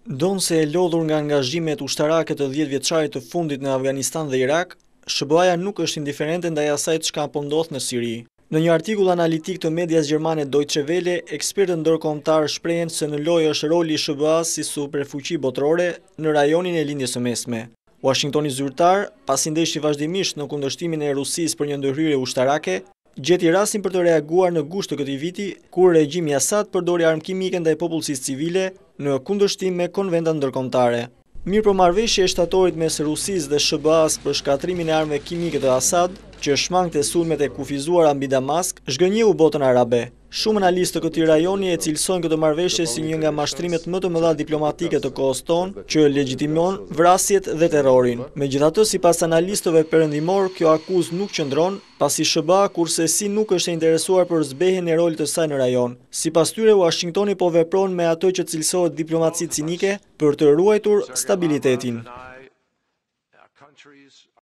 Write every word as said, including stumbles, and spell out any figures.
Donse e lodhur nga angazhimet ushtarake të dhjetë vjeçarit të fundit në Afganistan dhe Irak, S B A-ja nuk është indiferente ndaj asaj çka po ndodh në Siri. Në një artikull analitik të medias gjermane Deutsche Welle, ekspertët ndërkombëtar shprehen se në lojë është roli i S B A-s si superfuqi botërore në rajonin e lindjes së mesme. Washingtoni zyrtar, pasi ndeshi vazhdimisht në kundërshtimin e Rusisë për një ndërhyrje ushtarake, gjeti rastin për të reaguar në gusht të këtij viti, kur regjimi Assad përdori armë kimike ndaj popullsisë civile në kundërshtim me konventat ndërkombëtare. Mirëpo marrëveshja e shtatorit mes Rusisë dhe S B A-s për shkatrimin e armëve kimike të Assad, që shmangte sulmet e kufizuara mbi Damask, zhgënjeu botën arabe. Shumë analistë të këtij rajoni e cilësojnë këtë marrëveshje si një nga mashtrimet më të mëdha diplomatike të kohës tonë, që legjitimon vrasjet dhe terrorin. Megjithatë, sipas analistëve perëndimor, kjo akuzë nuk qëndron, pasi S B A kurse si nuk është e interesuar për zbehjen e rolit të saj në rajon. Sipas tyre, Washingtoni po vepron me ato që cilësohet diplomaci cinike për të ruajtur stabilitetin.